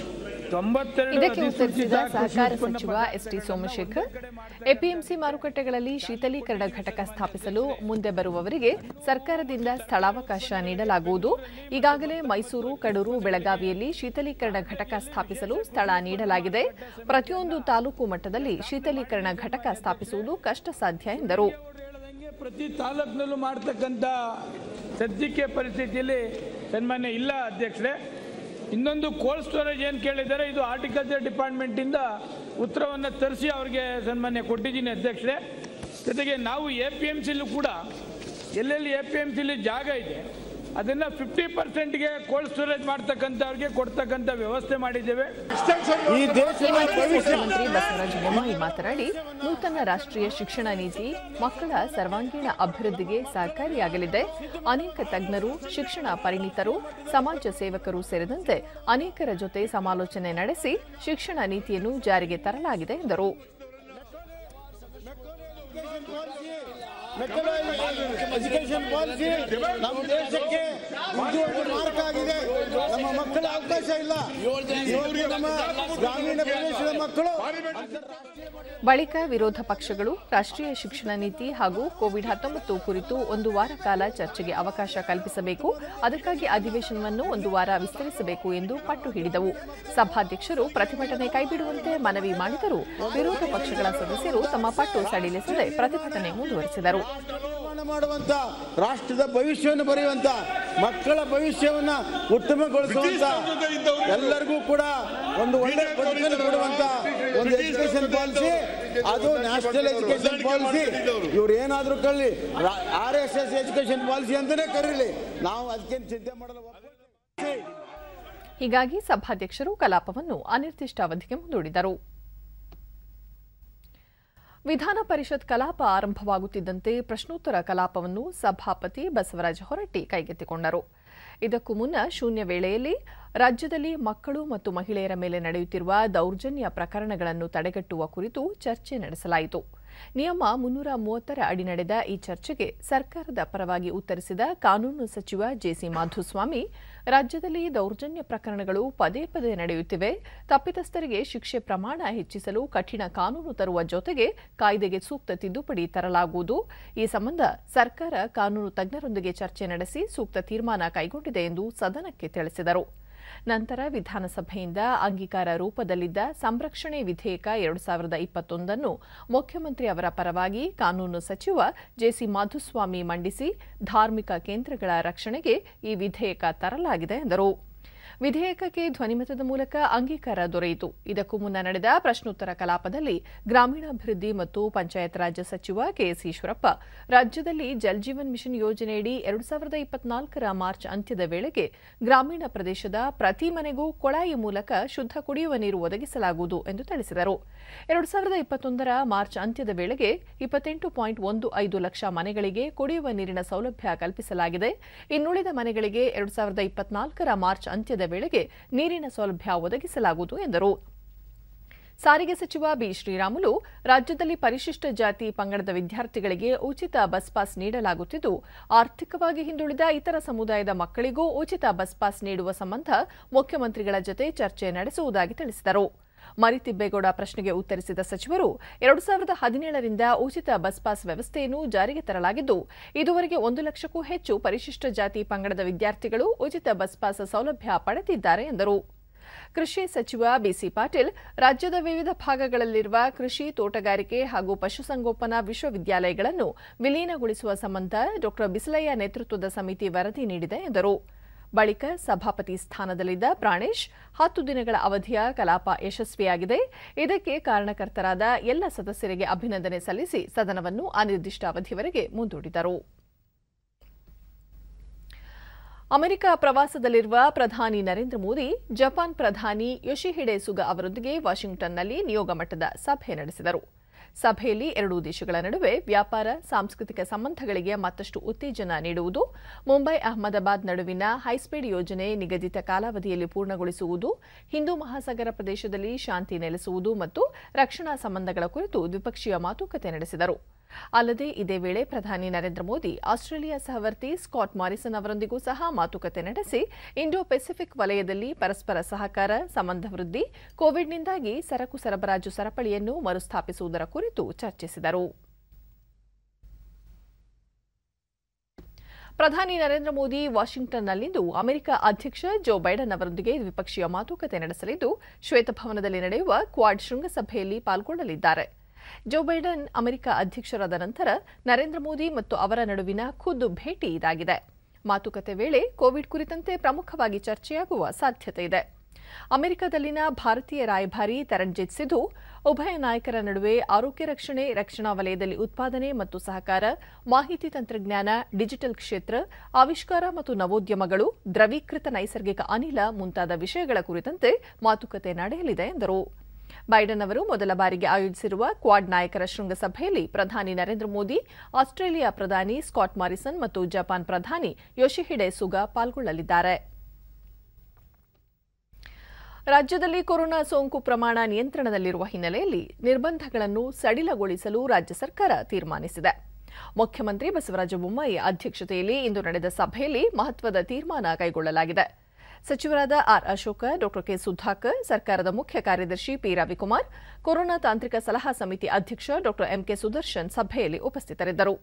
ಇದಕ್ಕೆ ಉತ್ತರಿಸಿದ ಸಹಕಾರ ಸಚಿವ ಎಸ್ ಟಿ ಸೋಮಶೇಖರ್, ಎಪಿಎಂಸಿ ಮಾರುಕಟ್ಟೆಗಳಲ್ಲಿ ಶೀತಲೀಕರಣ ಘಟಕ ಸ್ಥಾಪಿಸಲು ಮುಂದೆ ಬರುವವರಿಗೆ ಸರ್ಕಾರದಿಂದ ಸ್ಥಳಾವಕಾಶ ನೀಡಲಾಗುವುದು. ಈಗಾಗಲೇ ಮೈಸೂರು, ಕಡೂರು, ಬೆಳಗಾವಿಯಲ್ಲಿ ಶೀತಲೀಕರಣ ಘಟಕ ಸ್ಥಾಪಿಸಲು ಸ್ಥಳ ನೀಡಲಾಗಿದೆ. ಪ್ರತಿಯೊಂದು ತಾಲೂಕು ಮಟ್ಟದಲ್ಲಿ ಶೀತಲೀಕರಣ ಘಟಕ ಸ್ಥಾಪಿಸುವುದು ಕಷ್ಟ ಸಾಧ್ಯ ಎಂದರು. ಪ್ರತಿ ತಾಲೂಕಿನಲ್ಲೂ ಮಾಡತಕ್ಕಂಥ ಸದ್ಯಕ್ಕೆ ಪರಿಸ್ಥಿತಿಯಲ್ಲಿ ಸನ್ಮಾನ್ಯ ಇಲ್ಲ ಅಧ್ಯಕ್ಷರೇ. ಇನ್ನೊಂದು ಕೋಲ್ಡ್ ಸ್ಟೋರೇಜ್ ಏನು ಕೇಳಿದ್ದಾರೆ, ಇದು ಹಾರ್ಟಿಕಲ್ಚರ್ ಡಿಪಾರ್ಟ್ಮೆಂಟಿಂದ ಉತ್ತರವನ್ನು ತರಿಸಿ ಅವರಿಗೆ ಸನ್ಮಾನ್ಯ ಕೊಟ್ಟಿದ್ದೀನಿ ಅಧ್ಯಕ್ಷರೇ. ಜೊತೆಗೆ ನಾವು ಎ ಪಿ ಎಮ್ ಸಿಲೂ ಕೂಡ ಎಲ್ಲೆಲ್ಲಿ ಎ ಪಿ ಎಮ್ ಸಿಲಿ ಜಾಗ ಇದೆ ಅದನ್ನು ಫಿಫ್ಟಿ ಪರ್ಸೆಂಟ್ಗೆ ಕೋಲ್ಡ್ ಸ್ಟೋರೇಜ್ ಮಾಡ್ತಕ್ಕಂಥವ್ರಿಗೆ ಕೊಡ್ತಕ್ಕಂಥ ವ್ಯವಸ್ಥೆ ಮಾಡಿದ್ದೇವೆ. ಮುಖ್ಯಮಂತ್ರಿ ಬಸವರಾಜ ಬೊಮ್ಮಾಯಿ ಮಾತನಾಡಿ, ನೂತನ ರಾಷ್ಟ್ರೀಯ ಶಿಕ್ಷಣ ನೀತಿ ಮಕ್ಕಳ ಸರ್ವಾಂಗೀಣ ಅಭಿವೃದ್ಧಿಗೆ ಸಹಕಾರಿಯಾಗಲಿದೆ. ಅನೇಕ ತಜ್ಞರು, ಶಿಕ್ಷಣ ಪರಿಣಿತರು, ಸಮಾಜ ಸೇವಕರು ಸೇರಿದಂತೆ ಅನೇಕರ ಜೊತೆ ಸಮಾಲೋಚನೆ ನಡೆಸಿ ಶಿಕ್ಷಣ ನೀತಿಯನ್ನು ಜಾರಿಗೆ ತರಲಾಗಿದೆ ಎಂದರು. ಎಜುಕೇಶನ್ ಪಾಲಿಸಿ ನಮ್ಮ ದೇಶಕ್ಕೆ ಉದ್ಯೋಗ ಮಾರ್ಗ ಆಗಿದೆ. ನಮ್ಮ ಮಕ್ಕಳ ಅವಕಾಶ ಇಲ್ಲ. ನಮ್ಮ ಗ್ರಾಮೀಣ ಪ್ರದೇಶದ ಮಕ್ಕಳು. ಬಳಿಕ ವಿರೋಧ ಪಕ್ಷಗಳು ರಾಷ್ಟ್ರೀಯ ಶಿಕ್ಷಣ ನೀತಿ ಹಾಗೂ ಕೋವಿಡ್ ಹತ್ತೊಂಬತ್ತು ಕುರಿತು ಒಂದು ವಾರ ಕಾಲ ಚರ್ಚೆಗೆ ಅವಕಾಶ ಕಲ್ಪಿಸಬೇಕು, ಅದಕ್ಕಾಗಿ ಅಧಿವೇಶನವನ್ನು ಒಂದು ವಾರ ವಿಸ್ತರಿಸಬೇಕು ಎಂದು ಪಟ್ಟು ಹಿಡಿದವು. ಸಭಾಧ್ಯಕ್ಷರು ಪ್ರತಿಭಟನೆ ಕೈಬಿಡುವಂತೆ ಮನವಿ ಮಾಡಿದರೂ ವಿರೋಧ ಪಕ್ಷಗಳ ಸದಸ್ಯರು ತಮ್ಮ ಪಟ್ಟು ಸಡಿಲಿಸದೆ ಪ್ರತಿಭಟನೆ ಮುಂದುವರೆಸಿದರು. ಮಾಡುವಂತ ರಾಷ್ಟ್ರದ ಭವಿಷ್ಯವನ್ನು ಬರೆಯುವಂತ ಮಕ್ಕಳ ಭವಿಷ್ಯವನ್ನ ಉತ್ತಮಗೊಳಿಸುವಂತ ಎಲ್ಲರಿಗೂ ಕೂಡ ಒಂದು ಒಳ್ಳೆ ಬದುಕನ್ನು ಕೊಡುವಂತ ಒಂದು ಎಜುಕೇಶನ್ ಪಾಲಿಸಿ, ಅದು ನ್ಯಾಷನಲ್ ಎಜುಕೇಶನ್ ಪಾಲಿಸಿ. ಇವ್ರು ಏನಾದ್ರೂ ಕಳ್ಳಿ R S S education policy ಅಂತಾನೆ ಕರೀಲಿ, ನಾವು ಅದಕ್ಕೇನು ಚಿಂತೆ ಮಾಡಲ್ಲ. ಹೀಗಾಗಿ ಸಭಾಧ್ಯಕ್ಷರು ಕಲಾಪವನ್ನು ಅನಿರ್ದಿಷ್ಟಾವಧಿಗೆ ಮುಂದೂಡಿದರು. ವಿಧಾನ ಪರಿಷತ್ ಕಲಾಪ ಆರಂಭವಾಗುತ್ತಿದ್ದಂತೆ ಪ್ರಶ್ನೋತ್ತರ ಕಲಾಪವನ್ನು ಸಭಾಪತಿ ಬಸವರಾಜ ಹೊರಟ್ಟಿ ಕೈಗೆತ್ತಿಕೊಂಡರು. ಇದಕ್ಕೂ ಮುನ್ನ ಶೂನ್ಯ ವೇಳೆಯಲ್ಲಿ ರಾಜ್ಯದಲ್ಲಿ ಮಕ್ಕಳು ಮತ್ತು ಮಹಿಳೆಯರ ಮೇಲೆ ನಡೆಯುತ್ತಿರುವ ದೌರ್ಜನ್ಯ ಪ್ರಕರಣಗಳನ್ನು ತಡೆಗಟ್ಟುವ ಕುರಿತು ಚರ್ಚೆ ನಡೆಸಲಾಯಿತು. ನಿಯಮ ಮುನ್ನೂರ ಮೂವತ್ತರ ಅಡಿ ನಡೆದ ಈ ಚರ್ಚೆಗೆ ಸರ್ಕಾರದ ಪರವಾಗಿ ಉತ್ತರಿಸಿದ ಕಾನೂನು ಸಚಿವ ಜೆಸಿ ಮಾಧುಸ್ವಾಮಿ, ರಾಜ್ಯದಲ್ಲಿ ದೌರ್ಜನ್ಯ ಪ್ರಕರಣಗಳು ಪದೇ ಪದೇ ನಡೆಯುತ್ತಿವೆ, ತಪ್ಪಿತಸ್ಥರಿಗೆ ಶಿಕ್ಷೆ ಪ್ರಮಾಣ ಹೆಚ್ಚಿಸಲು ಕಠಿಣ ಕಾನೂನು ತರುವ ಜೊತೆಗೆ ಕಾಯ್ದೆಗೆ ಸೂಕ್ತ ತಿದ್ದುಪಡಿ ತರಲಾಗುವುದು. ಈ ಸಂಬಂಧ ಸರ್ಕಾರ ಕಾನೂನು ತಜ್ಞರೊಂದಿಗೆ ಚರ್ಚೆ ನಡೆಸಿ ಸೂಕ್ತ ತೀರ್ಮಾನ ಕೈಗೊಂಡಿದೆ ಎಂದು ಸದನಕ್ಕೆ ತಿಳಿಸಿದರು. ನಂತರ ವಿಧಾನಸಭೆಯಿಂದ ಅಂಗೀಕಾರ ರೂಪದಲ್ಲಿದ್ದ ಸಂರಕ್ಷಣೆ ವಿಧೇಯಕ ಎರಡು ಸಾವಿರದ ಇಪ್ಪತ್ತೊಂದನ್ನು ಮುಖ್ಯಮಂತ್ರಿ ಅವರ ಪರವಾಗಿ ಕಾನೂನು ಸಚಿವ ಜೆಸಿ ಮಾಧುಸ್ವಾಮಿ ಮಂಡಿಸಿ ಧಾರ್ಮಿಕ ಕೇಂದ್ರಗಳ ರಕ್ಷಣೆಗೆ ಈ ವಿಧೇಯಕ ತರಲಾಗಿದೆ ಎಂದರು. ವಿಧೇಯಕಕ್ಕೆ ಧ್ವನಿಮತದ ಮೂಲಕ ಅಂಗೀಕಾರ ದೊರೆಯಿತು. ಇದಕ್ಕೂ ಮುನ್ನ ನಡೆದ ಪ್ರಶ್ನೋತ್ತರ ಕಲಾಪದಲ್ಲಿ ಗ್ರಾಮೀಣಾಭಿವೃದ್ಧಿ ಮತ್ತು ಪಂಚಾಯತ್ ರಾಜ್ ಸಚಿವ ಕೆಎಸ್ ಈಶ್ವರಪ್ಪ, ರಾಜ್ಯದಲ್ಲಿ ಜಲ್ ಜೀವನ್ ಮಿಷನ್ ಯೋಜನೆಯಡಿ ಎರಡು ಸಾವಿರದ ಇಪ್ಪತ್ನಾಲ್ಕರ ಮಾರ್ಚ್ ಅಂತ್ಯದ ವೇಳೆಗೆ ಗ್ರಾಮೀಣ ಪ್ರದೇಶದ ಪ್ರತಿ ಮನೆಗೂ ಕೊಳಾಯಿ ಮೂಲಕ ಶುದ್ಧ ಕುಡಿಯುವ ನೀರು ಒದಗಿಸಲಾಗುವುದು ಎಂದು ತಿಳಿಸಿದರು. ಎರಡು ಸಾವಿರದ ಇಪ್ಪತ್ತೊಂದರ ಮಾರ್ಚ್ ಅಂತ್ಯದ ವೇಳೆಗೆ ಇಪ್ಪತ್ತೆಂಟು ಪಾಯಿಂಟ್ ಒಂದು ಐದು ಲಕ್ಷ ಮನೆಗಳಿಗೆ ಕುಡಿಯುವ ನೀರಿನ ಸೌಲಭ್ಯ ಕಲ್ಪಿಸಲಾಗಿದೆ. ಇನ್ನುಳಿದ ಮನೆಗಳಿಗೆ ಎರಡು ಸಾವಿರದ ಇಪ್ಪತ್ನಾಲ್ಕರ ಮಾರ್ಚ್ ಅಂತ್ಯದ ವೇಳೆಗೆ ನೀರಿನ ಸೌಲಭ್ಯ ಒದಗಿಸಲಾಗುವುದು ಎಂದರು. ಸಾರಿಗೆ ಸಚಿವ ಬಿ ಶ್ರೀರಾಮುಲು, ರಾಜ್ಯದಲ್ಲಿ ಪರಿಶಿಷ್ಟ ಜಾತಿ ಪಂಗಡದ ವಿದ್ಯಾರ್ಥಿಗಳಿಗೆ ಉಚಿತ ಬಸ್ ಪಾಸ್ ನೀಡಲಾಗುತ್ತಿದ್ದು, ಆರ್ಥಿಕವಾಗಿ ಹಿಂದುಳಿದ ಇತರ ಸಮುದಾಯದ ಮಕ್ಕಳಿಗೂ ಉಚಿತ ಬಸ್ ಪಾಸ್ ನೀಡುವ ಸಂಬಂಧ ಮುಖ್ಯಮಂತ್ರಿಗಳ ಜತೆ ಚರ್ಚೆ ನಡೆಸುವುದಾಗಿ ತಿಳಿಸಿದರು. ಮರಿತಿಬ್ಬೇಗೌಡ ಪ್ರಶ್ನೆಗೆ ಉತ್ತರಿಸಿದ ಸಚಿವರು, ಎರಡು ಸಾವಿರದ ಹದಿನೇಳರಿಂದ ಉಚಿತ ಬಸ್ ಪಾಸ್ ವ್ಯವಸ್ಥೆಯನ್ನು ಜಾರಿಗೆ ತರಲಾಗಿದ್ದು, ಇದುವರೆಗೆ ಒಂದು ಲಕ್ಷಕ್ಕೂ ಹೆಚ್ಚು ಪರಿಶಿಷ್ಟ ಜಾತಿ ಪಂಗಡದ ವಿದ್ಯಾರ್ಥಿಗಳು ಉಚಿತ ಬಸ್ ಪಾಸ್ ಸೌಲಭ್ಯ ಪಡೆದಿದ್ದಾರೆ ಎಂದರು. ಕೃಷಿ ಸಚಿವ ಬಿಸಿ ಪಾಟೀಲ್, ರಾಜ್ಯದ ವಿವಿಧ ಭಾಗಗಳಲ್ಲಿರುವ ಕೃಷಿ, ತೋಟಗಾರಿಕೆ ಹಾಗೂ ಪಶುಸಂಗೋಪನಾ ವಿಶ್ವವಿದ್ಯಾಲಯಗಳನ್ನು ವಿಲೀನಗೊಳಿಸುವ ಸಂಬಂಧ ಡಾ ಬಿಸಲಯ್ಯ ನೇತೃತ್ವದ ಸಮಿತಿ ವರದಿ ನೀಡಿದೆ ಎಂದರು. ಬಳಿಕ ಸಭಾಪತಿ ಸ್ಥಾನದಲ್ಲಿದ್ದ ಪ್ರಾಣೇಶ್, ಹತ್ತು ದಿನಗಳ ಅವಧಿಯ ಕಲಾಪ ಯಶಸ್ವಿಯಾಗಿದೆ, ಇದಕ್ಕೆ ಕಾರಣಕರ್ತರಾದ ಎಲ್ಲ ಸದಸ್ಯರಿಗೆ ಅಭಿನಂದನೆ ಸಲ್ಲಿಸಿ ಸದನವನ್ನು ಅನಿರ್ದಿಷ್ಟಾವಧಿವರೆಗೆ ಮುಂದೂಡಿದರು. ಅಮೆರಿಕ ಪ್ರವಾಸದಲ್ಲಿರುವ ಪ್ರಧಾನಿ ನರೇಂದ್ರ ಮೋದಿ ಜಪಾನ್ ಪ್ರಧಾನಿ ಯೋಶಿಹಿಡೆ ಸುಗಾ ಅವರೊಂದಿಗೆ ವಾಷಿಂಗ್ಟನ್ನಲ್ಲಿ ನಿಯೋಗ ಮಟ್ಟದ ಸಭೆ ನಡೆಸಿದರು. ಸಭೆಯಲ್ಲಿ ಎರಡೂ ದೇಶಗಳ ನಡುವೆ ವ್ಯಾಪಾರ, ಸಾಂಸ್ಕೃತಿಕ ಸಂಬಂಧಗಳಿಗೆ ಮತ್ತಷ್ಟು ಉತ್ತೇಜನ ನೀಡುವುದು, ಮುಂಬೈ ಅಹಮದಾಬಾದ್ ನಡುವಿನ ಹೈಸ್ಪೀಡ್ ಯೋಜನೆ ನಿಗದಿತ ಕಾಲಾವಧಿಯಲ್ಲಿ ಪೂರ್ಣಗೊಳಿಸುವುದು, ಹಿಂದೂ ಮಹಾಸಾಗರ ಪ್ರದೇಶದಲ್ಲಿ ಶಾಂತಿ ನೆಲೆಸುವುದು ಮತ್ತು ರಕ್ಷಣಾ ಸಂಬಂಧಗಳ ಕುರಿತು ದ್ವಿಪಕ್ಷೀಯ ಮಾತುಕತೆ ನಡೆಸಿದರು. ಅಲ್ಲದೆ ಇದೇ ವೇಳೆ ಪ್ರಧಾನಿ ನರೇಂದ್ರ ಮೋದಿ ಆಸ್ಟ್ರೇಲಿಯಾ ಸಹವರ್ತಿ ಸ್ಕಾಟ್ ಮಾರಿಸನ್ ಅವರೊಂದಿಗೂ ಸಹ ಮಾತುಕತೆ ನಡೆಸಿ ಇಂಡೋ ಪೆಸಿಫಿಕ್ ವಲಯದಲ್ಲಿ ಪರಸ್ಪರ ಸಹಕಾರ, ಸಂಬಂಧ ವೃದ್ಧಿ, ಕೋವಿಡ್ನಿಂದಾಗಿ ಸರಕು ಸರಬರಾಜು ಸರಪಳಿಯನ್ನು ಮರುಸ್ಥಾಪಿಸುವುದರ ಕುರಿತು ಚರ್ಚಿಸಿದರು. ಪ್ರಧಾನಿ ನರೇಂದ್ರ ಮೋದಿ ವಾಷಿಂಗ್ಟನ್ನಲ್ಲಿಂದು ಅಮೆರಿಕ ಅಧ್ಯಕ್ಷ ಜೋ ಬೈಡನ್ ಅವರೊಂದಿಗೆ ದ್ವಿಪಕ್ಷೀಯ ಮಾತುಕತೆ ನಡೆಸಲಿದ್ದು, ಶ್ವೇತಭವನದಲ್ಲಿ ನಡೆಯುವ ಕ್ವಾಡ್ ಶೃಂಗಸಭೆಯಲ್ಲಿ ಪಾಲ್ಗೊಳ್ಳಲಿದ್ದಾರೆ. ಜೋ ಬೈಡನ್ ಅಮೆರಿಕ ಅಧ್ಯಕ್ಷರಾದ ನಂತರ ನರೇಂದ್ರ ಮೋದಿ ಮತ್ತು ಅವರ ನಡುವಿನ ಖುದ್ದು ಭೇಟಿ ಇದಾಗಿದೆ. ಮಾತುಕತೆ ವೇಳೆ ಕೋವಿಡ್ ಕುರಿತಂತೆ ಪ್ರಮುಖವಾಗಿ ಚರ್ಚೆಯಾಗುವ ಸಾಧ್ಯತೆ ಇದೆ. ಅಮೆರಿಕದಲ್ಲಿನ ಭಾರತೀಯ ರಾಯಭಾರಿ ತರಣ್ಜಿತ್ ಸಿಧು, ಉಭಯ ನಾಯಕರ ನಡುವೆ ಆರೋಗ್ಯ ರಕ್ಷಣೆ, ರಕ್ಷಣಾ ವಲಯದಲ್ಲಿ ಉತ್ಪಾದನೆ ಮತ್ತು ಸಹಕಾರ, ಮಾಹಿತಿ ತಂತ್ರಜ್ಞಾನ, ಡಿಜಿಟಲ್ ಕ್ಷೇತ್ರ, ಆವಿಷ್ಕಾರ ಮತ್ತು ನವೋದ್ಯಮಗಳು, ದ್ರವೀಕೃತ ನೈಸರ್ಗಿಕ ಅನಿಲ ಮುಂತಾದ ವಿಷಯಗಳ ಕುರಿತಂತೆ ಮಾತುಕತೆ ನಡೆಯಲಿದೆ ಎಂದರು. ಬೈಡನ್ ಅವರು ಮೊದಲ ಬಾರಿಗೆ ಆಯೋಜಿಸಿರುವ ಕ್ವಾಡ್ ನಾಯಕರ ಶೃಂಗಸಭೆಯಲ್ಲಿ ಪ್ರಧಾನಿ ನರೇಂದ್ರ ಮೋದಿ, ಆಸ್ಟ್ರೇಲಿಯಾ ಪ್ರಧಾನಿ ಸ್ಕಾಟ್ ಮಾರಿಸನ್ ಮತ್ತು ಜಪಾನ್ ಪ್ರಧಾನಿ ಯೋಶಿಹಿಡೆ ಸುಗಾ ಪಾಲ್ಗೊಳ್ಳಲಿದ್ದಾರೆ. ರಾಜ್ಯದಲ್ಲಿ ಕೊರೋನಾ ಸೋಂಕು ಪ್ರಮಾಣ ನಿಯಂತ್ರಣದಲ್ಲಿರುವ ಹಿನ್ನೆಲೆಯಲ್ಲಿ ನಿರ್ಬಂಧಗಳನ್ನು ಸಡಿಲಗೊಳಿಸಲು ರಾಜ್ಯ ಸರ್ಕಾರ ತೀರ್ಮಾನಿಸಿದೆ. ಮುಖ್ಯಮಂತ್ರಿ ಬಸವರಾಜ ಬೊಮ್ಮಾಯಿ ಅಧ್ಯಕ್ಷತೆಯಲ್ಲಿ ಇಂದು ನಡೆದ ಸಭೆಯಲ್ಲಿ ಮಹತ್ವದ ತೀರ್ಮಾನ ಕೈಗೊಳ್ಳಲಾಗಿದೆ. ಸಚಿವರಾದ ಆರ್ ಅಶೋಕ, ಡಾ ಕೆ ಸುಧಾಕರ್, ಸರ್ಕಾರದ ಮುಖ್ಯ ಕಾರ್ಯದರ್ಶಿ ಪಿ ರವಿಕುಮಾರ್, ಕೊರೋನಾ ತಾಂತ್ರಿಕ ಸಲಹಾ ಸಮಿತಿ ಅಧ್ಯಕ್ಷ ಡಾ ಎಂಕೆ ಸುದರ್ಶನ್ ಸಭೆಯಲ್ಲಿ ಉಪಸ್ಥಿತರಿದ್ದರು.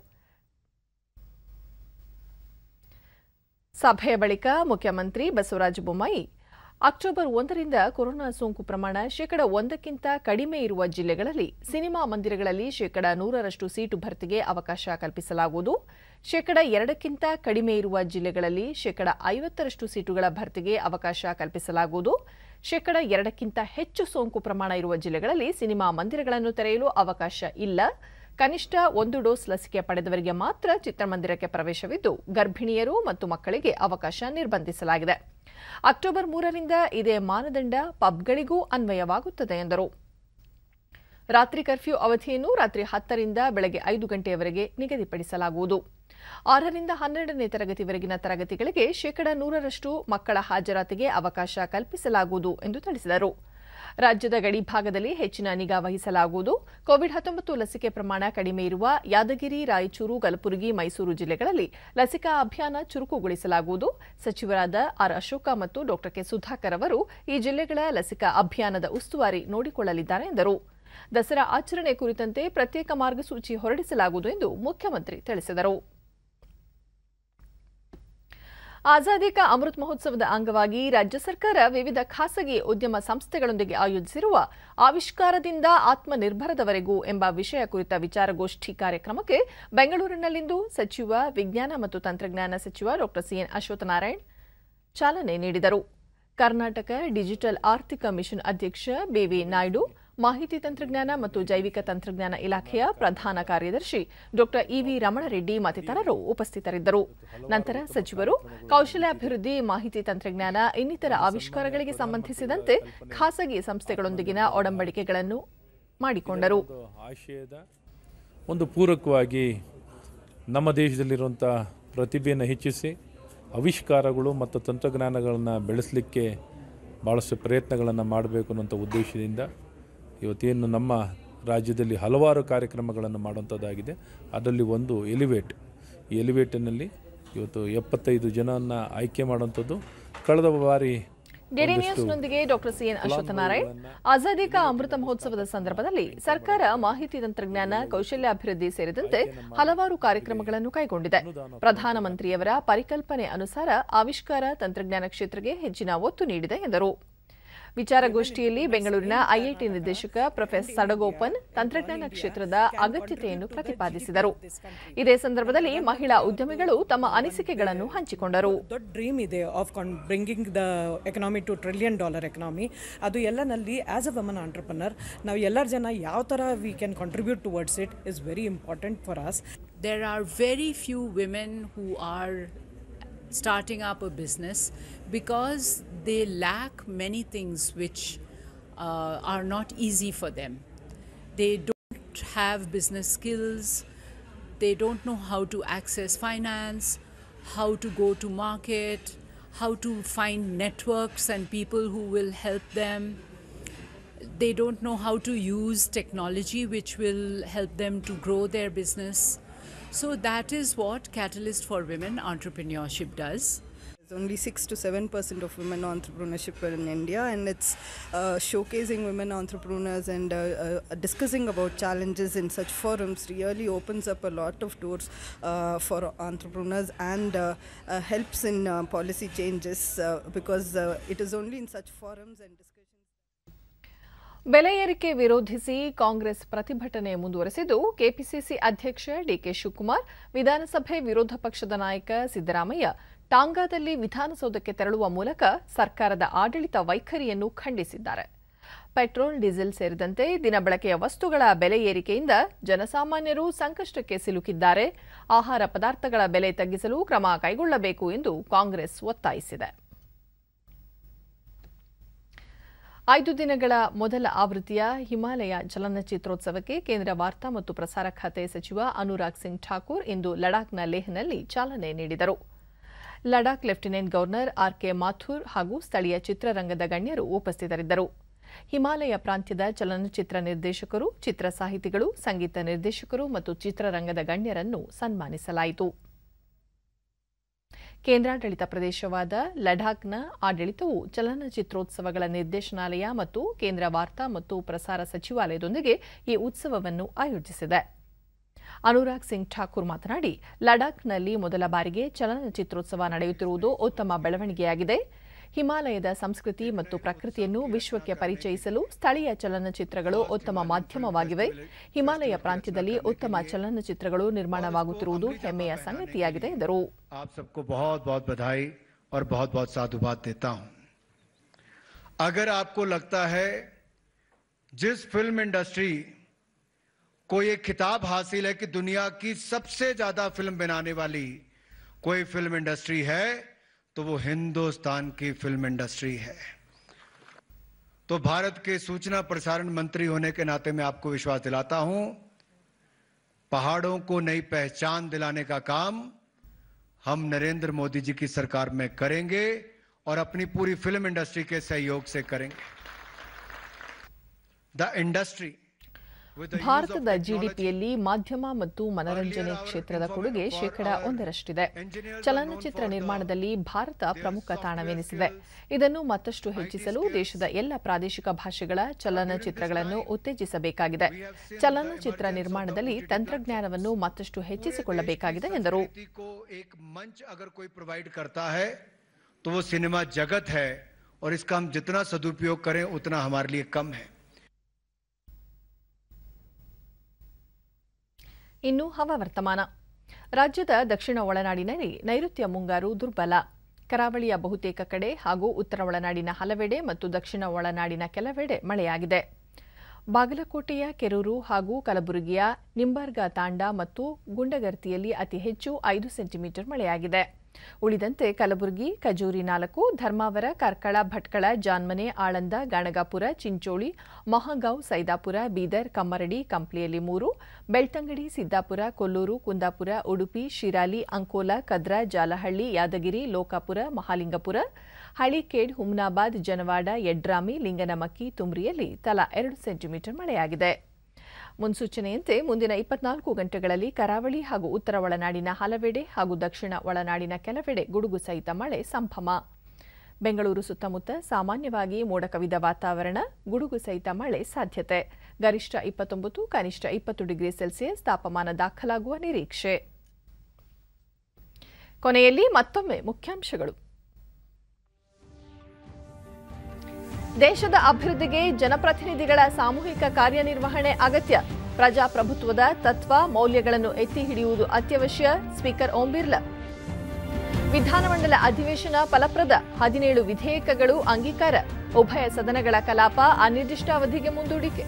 ಸಭೆಯ ಬಳಿಕ ಮುಖ್ಯಮಂತ್ರಿ ಬಸವರಾಜ ಬೊಮ್ಮಾಯಿ ಅಕ್ಟೋಬರ್ ಒಂದರಿಂದ ಕೊರೋನಾ ಸೋಂಕು ಪ್ರಮಾಣ ಶೇಕಡ ಒಂದಕ್ಕಿಂತ ಕಡಿಮೆ ಇರುವ ಜಿಲ್ಲೆಗಳಲ್ಲಿ ಸಿನಿಮಾ ಮಂದಿರಗಳಲ್ಲಿ ಶೇಕಡ ನೂರರಷ್ಟು ಸೀಟು ಭರ್ತಿಗೆ ಅವಕಾಶ ಕಲ್ಪಿಸಲಾಗುವುದು, ಶೇಕಡ ಎರಡಕ್ಕಿಂತ ಕಡಿಮೆ ಇರುವ ಜಿಲ್ಲೆಗಳಲ್ಲಿ ಶೇಕಡ ಐವತ್ತರಷ್ಟು ಸೀಟುಗಳ ಭರ್ತಿಗೆ ಅವಕಾಶ ಕಲ್ಪಿಸಲಾಗುವುದು, ಶೇಕಡ ಎರಡಕ್ಕಿಂತ ಹೆಚ್ಚು ಸೋಂಕು ಪ್ರಮಾಣ ಇರುವ ಜಿಲ್ಲೆಗಳಲ್ಲಿ ಸಿನಿಮಾ ಮಂದಿರಗಳನ್ನು ತೆರೆಯಲು ಅವಕಾಶ ಇಲ್ಲ, ಕನಿಷ್ಠ ಒಂದು ಡೋಸ್ ಲಸಿಕೆ ಪಡೆದವರಿಗೆ ಮಾತ್ರ ಚಿತ್ರಮಂದಿರಕ್ಕೆ ಪ್ರವೇಶವಿದ್ದು ಗರ್ಭಿಣಿಯರು ಮತ್ತು ಮಕ್ಕಳಿಗೆ ಅವಕಾಶ ನಿರ್ಬಂಧಿಸಲಾಗಿದೆ. ಅಕ್ಟೋಬರ್ ಮೂರರಿಂದ ಇದೇ ಮಾನದಂಡ ಪಬ್ಗಳಿಗೂ ಅನ್ವಯವಾಗುತ್ತದೆ ಎಂದರು. ರಾತ್ರಿ ಕರ್ಫ್ಯೂ ಅವಧಿಯನ್ನು ರಾತ್ರಿ ಹತ್ತರಿಂದ ಬೆಳಗ್ಗೆ ಐದು ಗಂಟೆಯವರೆಗೆ ನಿಗದಿಪಡಿಸಲಾಗುವುದು. ಆರರಿಂದ ಹನ್ನೆರಡನೇ ತರಗತಿವರೆಗಿನ ತರಗತಿಗಳಿಗೆ ಶೇಕಡ ನೂರರಷ್ಟು ಮಕ್ಕಳ ಹಾಜರಾತಿಗೆ ಅವಕಾಶ ಕಲ್ಪಿಸಲಾಗುವುದು ಎಂದು ತಿಳಿಸಿದರು. ರಾಜ್ಯದ ಗಡಿ ಭಾಗದಲ್ಲಿ ಹೆಚ್ಚಿನ ನಿಗಾ ವಹಿಸಲಾಗುವುದು. ಕೋವಿಡ್ ಹತ್ತೊಂಬತ್ತು ಲಸಿಕೆ ಪ್ರಮಾಣ ಕಡಿಮೆ ಇರುವ ಯಾದಗಿರಿ, ರಾಯಚೂರು, ಕಲಬುರಗಿ, ಮೈಸೂರು ಜಿಲ್ಲೆಗಳಲ್ಲಿ ಲಸಿಕಾ ಅಭಿಯಾನ ಚುರುಕುಗೊಳಿಸಲಾಗುವುದು. ಸಚಿವರಾದ ಆರ್ ಅಶೋಕ ಮತ್ತು ಡಾ ಕೆ ಸುಧಾಕರ್ ಅವರು ಈ ಜಿಲ್ಲೆಗಳ ಲಸಿಕಾ ಅಭಿಯಾನದ ಉಸ್ತುವಾರಿ ನೋಡಿಕೊಳ್ಳಲಿದ್ದಾರೆ ಎಂದರು. ದಸರಾ ಆಚರಣೆ ಕುರಿತಂತೆ ಪ್ರತ್ಯೇಕ ಮಾರ್ಗಸೂಚಿ ಹೊರಡಿಸಲಾಗುವುದು ಎಂದು ಮುಖ್ಯಮಂತ್ರಿ ತಿಳಿಸಿದರು. ಆಜಾದಿ ಕಾ ಅಮೃತ್ ಮಹೋತ್ಸವದ ಅಂಗವಾಗಿ ರಾಜ್ಯ ಸರ್ಕಾರ ವಿವಿಧ ಖಾಸಗಿ ಉದ್ಯಮ ಸಂಸ್ಥೆಗಳೊಂದಿಗೆ ಆಯೋಜಿಸಿರುವ ಆವಿಷ್ಕಾರದಿಂದ ಆತ್ಮನಿರ್ಭರದವರೆಗೂ ಎಂಬ ವಿಷಯ ಕುರಿತ ವಿಚಾರಗೋಷ್ಠಿ ಕಾರ್ಯಕ್ರಮಕ್ಕೆ ಬೆಂಗಳೂರಿನಲ್ಲಿಂದು ಸಚಿವ ವಿಜ್ಞಾನ ಮತ್ತು ತಂತ್ರಜ್ಞಾನ ಸಚಿವ ಡಾ ಸಿಎನ್ ಅಶ್ವತ್ಥನಾರಾಯಣ್ ಚಾಲನೆ ನೀಡಿದರು. ಕರ್ನಾಟಕ ಡಿಜಿಟಲ್ ಆರ್ಥಿಕ ಮಿಷನ್ ಅಧ್ಯಕ್ಷ ಬಿವಿ ನಾಯ್ಡು, ಮಾಹಿತಿ ತಂತ್ರಜ್ಞಾನ ಮತ್ತು ಜೈವಿಕ ತಂತ್ರಜ್ಞಾನ ಇಲಾಖೆಯ ಪ್ರಧಾನ ಕಾರ್ಯದರ್ಶಿ ಡಾ ಇವಿ ರಮಣರೆಡ್ಡಿ ಮತ್ತಿತರರು ಉಪಸ್ಥಿತರಿದ್ದರು. ನಂತರ ಸಚಿವರು ಕೌಶಲ್ಯಾಭಿವೃದ್ಧಿ, ಮಾಹಿತಿ ತಂತ್ರಜ್ಞಾನ, ಇನ್ನಿತರ ಆವಿಷ್ಕಾರಗಳಿಗೆ ಸಂಬಂಧಿಸಿದಂತೆ ಖಾಸಗಿ ಸಂಸ್ಥೆಗಳೊಂದಿಗಿನ ಒಡಂಬಡಿಕೆಗಳನ್ನು ಮಾಡಿಕೊಂಡರು. ಆಶಯದ ಒಂದು ಪೂರಕವಾಗಿ ನಮ್ಮ ದೇಶದಲ್ಲಿರುವಂಥ ಪ್ರತಿಭೆಯನ್ನು ಹೆಚ್ಚಿಸಿ ಆವಿಷ್ಕಾರಗಳು ಮತ್ತು ತಂತ್ರಜ್ಞಾನಗಳನ್ನು ಬೆಳೆಸಲಿಕ್ಕೆ ಭಾಳಷ್ಟು ಪ್ರಯತ್ನಗಳನ್ನು ಮಾಡಬೇಕು ಅನ್ನುವಂಥ ಉದ್ದೇಶದಿಂದ ಇವತ್ತೇನು ನಮ್ಮ ರಾಜ್ಯದಲ್ಲಿ ಹಲವಾರು ಕಾರ್ಯಕ್ರಮಗಳನ್ನು ಮಾಡುವಂಥದ್ದಾಗಿದೆ. ಅದರಲ್ಲಿ ಒಂದು ಎಲಿವೇಟ್. ಈ ಎಲಿವೇಟಿನಲ್ಲಿ ಇವತ್ತು ಎಪ್ಪತ್ತೈದು ಜನವನ್ನು ಆಯ್ಕೆ ಮಾಡುವಂಥದ್ದು. ಕಳೆದ ಬಾರಿ ಡಿಡಿ ನ್ಯೂಸ್ನೊಂದಿಗೆ ಡಾ ಸಿಎನ್ ಅಶ್ವತ್ಥನಾರಾಯಣ್, ಆಜಾದಿ ಕಾ ಅಮೃತ ಮಹೋತ್ಸವದ ಸಂದರ್ಭದಲ್ಲಿ ಸರ್ಕಾರ ಮಾಹಿತಿ ತಂತ್ರಜ್ಞಾನ, ಕೌಶಲ್ಯಾಭಿವೃದ್ಧಿ ಸೇರಿದಂತೆ ಹಲವಾರು ಕಾರ್ಯಕ್ರಮಗಳನ್ನು ಕೈಗೊಂಡಿದೆ. ಪ್ರಧಾನಮಂತ್ರಿಯವರ ಪರಿಕಲ್ಪನೆ ಅನುಸಾರ ಆವಿಷ್ಕಾರ, ತಂತ್ರಜ್ಞಾನ ಕ್ಷೇತ್ರಕ್ಕೆ ಹೆಚ್ಚಿನ ಒತ್ತು ನೀಡಿದೆ ಎಂದರು. ವಿಚಾರಗೋಷ್ಠಿಯಲ್ಲಿ ಬೆಂಗಳೂರಿನ ಐಐಟಿ ನಿರ್ದೇಶಕ ಪ್ರೊಫೆಸರ್ ಸಡಗೋಪನ್ ತಂತ್ರಜ್ಞಾನ ಕ್ಷೇತ್ರದ ಅಗತ್ಯತೆಯನ್ನು ಪ್ರತಿಪಾದಿಸಿದರು. ಇದೇ ಸಂದರ್ಭದಲ್ಲಿ ಮಹಿಳಾ ಉದ್ಯಮಿಗಳು ತಮ್ಮ ಅನಿಸಿಕೆಗಳನ್ನು ಹಂಚಿಕೊಂಡರು. ದೊಡ್ಡ ಡ್ರೀಮ್ ಇದೆ of bringing the economy to trillion dollar economy. ಅದು ಎಲ್ಲನಲ್ಲಿ ಆಸ್ ಅ ವುಮನ್ ಆಂಟ್ರಪ್ರನರ್ ನಾವು ಎಲ್ಲರ ಜನ ಯಾವ ಥರ we can contribute towards it is very important for us. There are very few women who are starting up a business because they lack many things which uh, are not easy for them. They don't have business skills, they don't know how to access finance, how to go to market, how to find networks and people who will help them. They don't know how to use technology which will help them to grow their business. So that is what Catalyst for Women Entrepreneurship does. There's only six to seven percent of women entrepreneurship in India, and it's uh, showcasing women entrepreneurs and uh, uh, discussing about challenges in such forums really opens up a lot of doors uh, for entrepreneurs and uh, uh, helps in uh, policy changes uh, because uh, it is only in such forums and discussions. ಬೆಲೆ ಏರಿಕೆ ವಿರೋಧಿಸಿ Congress ಪ್ರತಿಭಟನೆ ಮುಂದುವರೆಸಿದ್ದು, KPCC ಅಧ್ಯಕ್ಷ DK Shivakumar, ವಿಧಾನಸಭೆ ವಿರೋಧ ಪಕ್ಷದ ನಾಯಕ ಸಿದ್ದರಾಮಯ್ಯ ಟಾಂಗಾದಲ್ಲಿ ವಿಧಾನಸೌಧಕ್ಕೆ ತೆರಳುವ ಮೂಲಕ ಸರ್ಕಾರದ ಆಡಳಿತ ವೈಖರಿಯನ್ನು ಖಂಡಿಸಿದ್ದಾರೆ. ಪೆಟ್ರೋಲ್, ಡೀಸೆಲ್ ಸೇರಿದಂತೆ ದಿನಬಳಕೆಯ ವಸ್ತುಗಳ ಬೆಲೆ ಏರಿಕೆಯಿಂದ ಜನಸಾಮಾನ್ಯರು ಸಂಕಷ್ಟಕ್ಕೆ ಸಿಲುಕಿದ್ದಾರೆ. ಆಹಾರ ಪದಾರ್ಥಗಳ ಬೆಲೆ ತಗ್ಗಿಸಲು ಕ್ರಮ ಕೈಗೊಳ್ಳಬೇಕು ಎಂದು ಕಾಂಗ್ರೆಸ್ ಒತ್ತಾಯಿಸಿದೆ. ಐದು ದಿನಗಳ ಮೊದಲ ಆವೃತ್ತಿಯ ಹಿಮಾಲಯ ಚಲನಚಿತ್ರೋತ್ಸವಕ್ಕೆ ಕೇಂದ್ರ ವಾರ್ತಾ ಮತ್ತು ಪ್ರಸಾರ ಖಾತೆ ಸಚಿವ ಅನುರಾಗ್ ಸಿಂಗ್ ಠಾಕೂರ್ ಇಂದು ಲಡಾಖ್ನ ಲೇಹ್ನಲ್ಲಿ ಚಾಲನೆ ನೀಡಿದರು. Ladakh lieutenant governor R K Mathur ಹಾಗೂ ಸ್ಥಳೀಯ ಚಿತ್ರರಂಗದ ಗಣ್ಯರು ಉಪಸ್ಥಿತರಿದ್ದರು. ಹಿಮಾಲಯ ಪ್ರಾಂತ್ಯದ ಚಲನಚಿತ್ರ ನಿರ್ದೇಶಕರು, ಚಿತ್ರ ಸಾಹಿತಿಗಳು, ಸಂಗೀತ ನಿರ್ದೇಶಕರು ಮತ್ತು ಚಿತ್ರರಂಗದ ಗಣ್ಯರನ್ನು ಸನ್ಮಾನಿಸಲಾಯಿತು. ಕೇಂದ್ರಾಡಳಿತ ಪ್ರದೇಶವಾದ ಲಡಾಖ್ನ ಆಡಳಿತವು ಚಲನಚಿತ್ರೋತ್ಸವಗಳ ನಿರ್ದೇಶನಾಲಯ ಮತ್ತು ಕೇಂದ್ರ ವಾರ್ತಾ ಮತ್ತು ಪ್ರಸಾರ ಸಚಿವಾಲಯದೊಂದಿಗೆ ಈ ಉತ್ಸವವನ್ನು ಆಯೋಜಿಸಿದೆ. ಅನುರಾಗ್ ಸಿಂಗ್ ಠಾಕೂರ್ ಮಾತನಾಡಿ, ಲಡಾಖ್ನಲ್ಲಿ ಮೊದಲ ಬಾರಿಗೆ ಚಲನಚಿತ್ರೋತ್ಸವ ನಡೆಯುತ್ತಿರುವುದು ಉತ್ತಮ ಬೆಳವಣಿಗೆಯಾಗಿದೆ. ಹಿಮಾಲಯದ ಸಂಸ್ಕೃತಿ ಮತ್ತು ಪ್ರಕೃತಿಯನ್ನು ವಿಶ್ವಕ್ಕೆ ಪರಿಚಯಿಸಲು ಸ್ಥಳೀಯ ಚಲನಚಿತ್ರಗಳು ಉತ್ತಮ ಮಾಧ್ಯಮವಾಗಿವೆ. ಹಿಮಾಲಯ ಪ್ರಾಂತ್ಯದಲ್ಲಿ ಉತ್ತಮ ಚಲನಚಿತ್ರಗಳು ನಿರ್ಮಾಣವಾಗುತ್ತಿರುವುದು ಹೆಮ್ಮೆಯ ಸಂಗತಿಯಾಗಿದೆ ಎಂದರು. आप सबको बहुत बहुत बधाई और बहुत बहुत साधुवाद देता हूं. अगर आपको लगता है जिस फिल्म इंडस्ट्री को ये खिताब हासिल है कि दुनिया की सबसे ज्यादा फिल्म बनाने वाली कोई फिल्म इंडस्ट्री है तो वो हिंदुस्तान की फिल्म इंडस्ट्री है. तो भारत के सूचना प्रसारण मंत्री होने के नाते मैं आपको विश्वास दिलाता हूं, पहाड़ों को नई पहचान दिलाने का काम हम नरेंद्र मोदी जी की सरकार में करेंगे और अपनी पूरी फिल्म इंडस्ट्री के सहयोग से करेंगे. द इंडस्ट्री ಭಾರತದ ಜಿಡಿಪಿಯಲ್ಲಿ ಮಾಧ್ಯಮ ಮತ್ತು ಮನರಂಜನೆ ಕ್ಷೇತ್ರದ ಕೊಡುಗೆ ಶೇಕಡಾ ಒಂದರಷ್ಟಿದೆ. ಚಲನಚಿತ್ರ ನಿರ್ಮಾಣದಲ್ಲಿ ಭಾರತ ಪ್ರಮುಖ ತಾಣವೆನಿಸಿದೆ. ಇದನ್ನು ಮತ್ತಷ್ಟು ಹೆಚ್ಚಿಸಲು ದೇಶದ ಎಲ್ಲ ಪ್ರಾದೇಶಿಕ ಭಾಷೆಗಳ ಚಲನಚಿತ್ರಗಳನ್ನು ಉತ್ತೇಜಿಸಬೇಕಾಗಿದೆ. ಚಲನಚಿತ್ರ ನಿರ್ಮಾಣದಲ್ಲಿ ತಂತ್ರಜ್ಞಾನವನ್ನು ಮತ್ತಷ್ಟು ಹೆಚ್ಚಿಸಿಕೊಳ್ಳಬೇಕಾಗಿದೆ ಎಂದರು. तो वो सिनेमा जगत है और इसका हम जितना सदुपयोग करें उतना हमारे लिए कम है. ಇನ್ನು ಹವಾವರ್ತಮಾನ. ರಾಜ್ಯದ ದಕ್ಷಿಣ ಒಳನಾಡಿನಲ್ಲಿ ನೈಋತ್ಯ ಮುಂಗಾರು ದುರ್ಬಲ. ಕರಾವಳಿಯ ಬಹುತೇಕ ಕಡೆ ಹಾಗೂ ಉತ್ತರ ಒಳನಾಡಿನ ಹಲವೆಡೆ ಮತ್ತು ದಕ್ಷಿಣ ಒಳನಾಡಿನ ಕೆಲವೆಡೆ ಮಳೆಯಾಗಿದೆ. ಬಾಗಲಕೋಟೆಯ ಕೆರೂರು ಹಾಗೂ ಕಲಬುರಗಿಯ ನಿಂಬರ್ಗಾ ತಾಂಡಾ ಮತ್ತು ಗುಂಡಗರ್ತಿಯಲ್ಲಿ ಅತಿ ಹೆಚ್ಚು ಐದು ಸೆಂಟಿಮೀಟರ್ ಮಳೆಯಾಗಿದೆ. ಉಳಿದಂತೆ ಕಲಬುರಗಿ, ಖಜೂರಿ ನಾಲ್ಕು, ಧರ್ಮಾವರ, ಕಾರ್ಕಳ, ಭಟ್ಕಳ, ಜಾನ್ಮನೆ, ಆಳಂದ, ಗಾಣಗಾಪುರ, ಚಿಂಚೋಳಿ, ಮಹಾಗಾಂವ್, ಸೈದಾಪುರ, ಬೀದರ್, ಕಮ್ಮರಡಿ, ಕಂಪ್ಲಿಯಲ್ಲಿ ಮೂರು, ಬೆಳ್ತಂಗಡಿ, ಸಿದ್ದಾಪುರ, ಕೊಲ್ಲೂರು, ಕುಂದಾಪುರ, ಉಡುಪಿ, ಶಿರಾಲಿ, ಅಂಕೋಲಾ, ಕದ್ರಾ, ಜಾಲಹಳ್ಳಿ, ಯಾದಗಿರಿ, ಲೋಕಾಪುರ, ಮಹಾಲಿಂಗಪುರ, ಹಳಿಕೇಡ್, ಹುಮ್ನಾಬಾದ್, ಜನವಾಡ, ಯಡ್ರಾಮಿ, ಲಿಂಗನಮಕ್ಕಿ, ತುಮ್ರಿಯಲ್ಲಿ ತಲಾ ಎರಡು ಸೆಂಟಿಮೀಟರ್ ಮಳೆಯಾಗಿದೆ. ಮುನ್ಸೂಚನೆಯಂತೆ ಮುಂದಿನ ಇಪ್ಪತ್ನಾಲ್ಕು ಗಂಟೆಗಳಲ್ಲಿ ಕರಾವಳಿ ಹಾಗೂ ಉತ್ತರ ಒಳನಾಡಿನ ಹಲವೆಡೆ ಹಾಗೂ ದಕ್ಷಿಣ ಒಳನಾಡಿನ ಕೆಲವೆಡೆ ಗುಡುಗು ಸಹಿತ ಮಳೆ ಸಂಭವ. ಬೆಂಗಳೂರು ಸುತ್ತಮುತ್ತ ಸಾಮಾನ್ಯವಾಗಿ ಮೋಡ ಕವಿದ ವಾತಾವರಣ, ಗುಡುಗು ಸಹಿತ ಮಳೆ ಸಾಧ್ಯತೆ. ಗರಿಷ್ಠ ಇಪ್ಪತ್ತೊಂಬತ್ತು, ಕನಿಷ್ಠ ಇಪ್ಪತ್ತು ಡಿಗ್ರಿ ಸೆಲ್ಸಿಯಸ್ ತಾಪಮಾನ ದಾಖಲಾಗುವ ನಿರೀಕ್ಷೆ. ಕೊನೆಯಲ್ಲಿ ಮತ್ತೊಮ್ಮೆ ಮುಖ್ಯಾಂಶಗಳು. ದೇಶದ ಅಭಿವೃದ್ಧಿಗೆ ಜನಪ್ರತಿನಿಧಿಗಳ ಸಾಮೂಹಿಕ ಕಾರ್ಯನಿರ್ವಹಣೆ ಅಗತ್ಯ. ಪ್ರಜಾಪ್ರಭುತ್ವದ ತತ್ವ ಮೌಲ್ಯಗಳನ್ನು ಎತ್ತಿ ಹಿಡಿಯುವುದು ಅತ್ಯವಶ್ಯ. ಸ್ಪೀಕರ್ ಓಂ ಬಿರ್ಲಾ. ವಿಧಾನಮಂಡಲ ಅಧಿವೇಶನ ಫಲಪ್ರದ. ಹದಿನೇಳು ವಿಧೇಯಕಗಳು ಅಂಗೀಕಾರ. ಉಭಯ ಸದನಗಳ ಕಲಾಪ ಅನಿರ್ದಿಷ್ಟಾವಧಿಗೆ ಮುಂದೂಡಿಕೆ.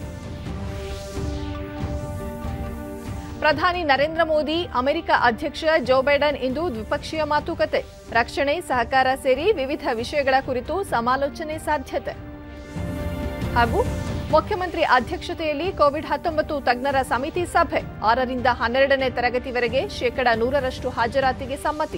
ಪ್ರಧಾನಿ ನರೇಂದ್ರ ಮೋದಿ, ಅಮೆರಿಕ ಅಧ್ಯಕ್ಷ ಜೋ ಬೈಡನ್ ಇಂದು ದ್ವಿಪಕ್ಷೀಯ ಮಾತುಕತೆ. ರಕ್ಷಣೆ, ಸಹಕಾರ ಸೇರಿ ವಿವಿಧ ವಿಷಯಗಳ ಕುರಿತು ಸಮಾಲೋಚನೆ ಸಾಧ್ಯತೆ. ಹಾಗೂ ಮುಖ್ಯಮಂತ್ರಿ ಅಧ್ಯಕ್ಷತೆಯಲ್ಲಿ ಕೋವಿಡ್ ಹತ್ತೊಂಬತ್ತು ತಜ್ಞರ ಸಮಿತಿ ಸಭೆ. ಆರರಿಂದ ಹನ್ನೆರಡನೇ ತರಗತಿವರೆಗೆ ಶೇಕಡಾ ನೂರರಷ್ಟು ಹಾಜರಾತಿಗೆ ಸಮ್ಮತಿ.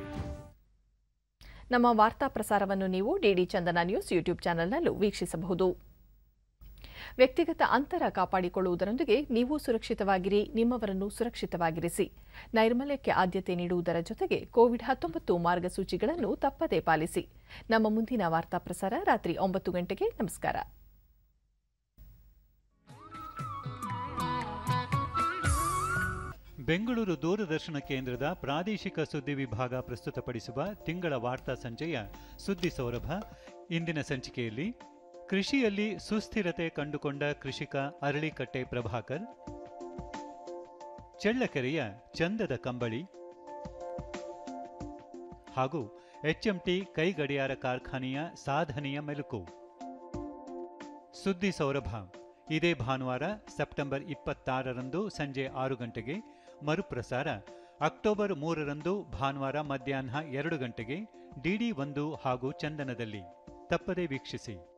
ನಮ್ಮ ವಾರ್ತಾ ಪ್ರಸಾರವನ್ನು ನೀವು ಡಿಡಿ ಚಂದನ ನ್ಯೂಸ್ ಯೂಟ್ಯೂಬ್ ಚಾನೆಲ್ನಲ್ಲೂ ವೀಕ್ಷಿಸಬಹುದು. ವ್ಯಕ್ತಿಗತ ಅಂತರ ಕಾಪಾಡಿಕೊಳ್ಳುವುದರೊಂದಿಗೆ ನೀವು ಸುರಕ್ಷಿತವಾಗಿರಿ, ನಿಮ್ಮವರನ್ನು ಸುರಕ್ಷಿತವಾಗಿರಿಸಿ. ನೈರ್ಮಲ್ಯಕ್ಕೆ ಆದ್ಯತೆ ನೀಡುವುದರ ಜೊತೆಗೆ ಕೋವಿಡ್ ಹತ್ತೊಂಬತ್ತು ಮಾರ್ಗಸೂಚಿಗಳನ್ನು ತಪ್ಪದೇ ಪಾಲಿಸಿ. ನಮ್ಮ ಮುಂದಿನ ವಾರ್ತಾ ಪ್ರಸಾರ ರಾತ್ರಿ ಒಂಬತ್ತು ಗಂಟೆಗೆ. ನಮಸ್ಕಾರ. ಬೆಂಗಳೂರು ದೂರದರ್ಶನ ಕೇಂದ್ರದ ಪ್ರಾದೇಶಿಕ ಸುದ್ದಿ ವಿಭಾಗ ಪ್ರಸ್ತುತಪಡಿಸುವ ತಿಂಗಳ ವಾರ್ತಾ ಸಂಚಯ ಸುದ್ದಿ ಸೌರಭ. ಇಂದಿನ ಸಂಚಿಕೆಯಲ್ಲಿ ಕೃಷಿಯಲ್ಲಿ ಸುಸ್ಥಿರತೆ ಕಂಡುಕೊಂಡ ಕೃಷಿಕ ಅರಳಿಕಟ್ಟೆ ಪ್ರಭಾಕರ್, ಚಳ್ಳಕೆರೆಯ ಚಂದದ ಕಂಬಳಿ ಹಾಗೂ ಎಚ್ಎಂಟಿ ಕೈಗಡಿಯಾರ ಕಾರ್ಖಾನೆಯ ಸಾಧನೆಯ ಮೆಲುಕು. ಸುದ್ದಿ ಸೌರಭ ಇದೇ ಭಾನುವಾರ ಸೆಪ್ಟೆಂಬರ್ ಇಪ್ಪತ್ತಾರರಂದು ಸಂಜೆ ಆರು ಗಂಟೆಗೆ, ಮರುಪ್ರಸಾರ ಅಕ್ಟೋಬರ್ ಮೂರರಂದು ಭಾನುವಾರ ಮಧ್ಯಾಹ್ನ ಎರಡು ಗಂಟೆಗೆ ಡಿಡಿ ಒಂದು ಹಾಗೂ ಚಂದನದಲ್ಲಿ. ತಪ್ಪದೇ ವೀಕ್ಷಿಸಿ.